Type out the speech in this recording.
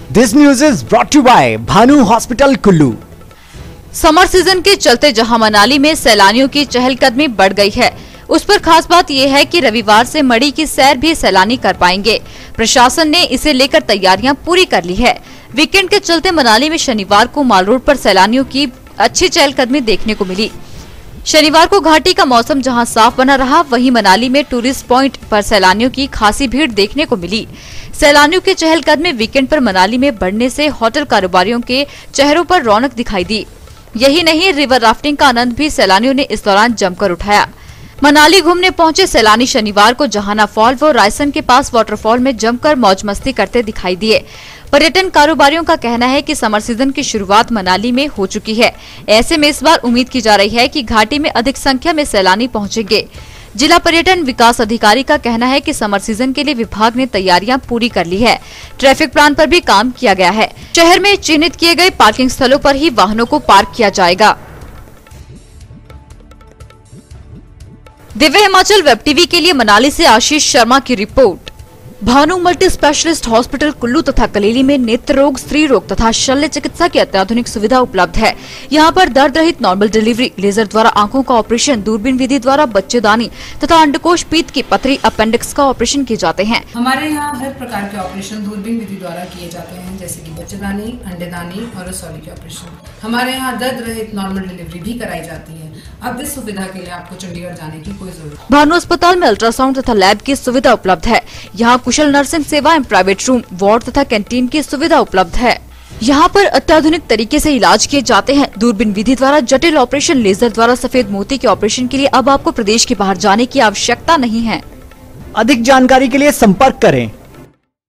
This news is brought you by Bhanu hospital Kullu. Summer season के चलते जहां मनाली में सैलानियों की चहलकदमी बढ़ गई है, उस पर खास बात यह है कि रविवार से मढ़ी की सैर भी सैलानी कर पाएंगे। प्रशासन ने इसे लेकर तैयारियां पूरी कर ली है। वीकेंड के चलते मनाली में शनिवार को माल रोड पर सैलानियों की अच्छी चहलकदमी देखने को मिली। शनिवार को घाटी का मौसम जहां साफ बना रहा, वहीं मनाली में टूरिस्ट पॉइंट पर सैलानियों की खासी भीड़ देखने को मिली। सैलानियों के चहलकदमी वीकेंड पर मनाली में बढ़ने से होटल कारोबारियों के चेहरों पर रौनक दिखाई दी। यही नहीं, रिवर राफ्टिंग का आनंद भी सैलानियों ने इस दौरान जमकर उठाया। मनाली घूमने पहुंचे सैलानी शनिवार को जहाना फॉल व रायसन के पास वाटरफॉल में जमकर मौज मस्ती करते दिखाई दिए। पर्यटन कारोबारियों का कहना है कि समर सीजन की शुरुआत मनाली में हो चुकी है। ऐसे में इस बार उम्मीद की जा रही है कि घाटी में अधिक संख्या में सैलानी पहुंचेंगे। जिला पर्यटन विकास अधिकारी का कहना है कि समर सीजन के लिए विभाग ने तैयारियां पूरी कर ली है। ट्रैफिक प्लान पर भी काम किया गया है। शहर में चिन्हित किए गए पार्किंग स्थलों पर ही वाहनों को पार्क किया जाएगा। दिव्य हिमाचल वेब टीवी के लिए मनाली से आशीष शर्मा की report. Bhanu multi specialist hospital Kullu तथा कलेली में नेत्र रोग, स्त्री रोग तथा शल्य चिकित्सा की अत्याधुनिक सुविधा उपलब्ध है। यहाँ पर दर्द रहित नॉर्मल डिलीवरी, लेजर द्वारा आंखों का ऑपरेशन, दूरबीन विधि द्वारा बच्चेदानी तथा अंडकोश, पीत की पथरी, अपेंडिक्स का ऑपरेशन किए जाते हैं। हमारे यहाँ हर प्रकार के ऑपरेशन दूरबीन विधि द्वारा किए जाते हैं, जैसे कि बच्चेदानी, अंडेदानी और रसौली के ऑपरेशन। हमारे यहाँ दर्द रहित नॉर्मल डिलीवरी भी कराई जाती है। अब इस सुविधा के लिए आपको चंडीगढ़ जाने की कोई जरूरत नहीं। भानु अस्पताल में अल्ट्रासाउंड तथा लैब की सुविधा उपलब्ध है। यहाँ कुशल नर्सिंग सेवाएं, प्राइवेट रूम, वार्ड तथा कैंटीन की सुविधा उपलब्ध है। यहाँ पर अत्याधुनिक तरीके से इलाज किए जाते हैं। दूरबीन विधि द्वारा जटिल ऑपरेशन, लेजर द्वारा सफेद मोती के ऑपरेशन के लिए अब आपको प्रदेश के बाहर जाने की आवश्यकता नहीं है। अधिक जानकारी के लिए संपर्क करें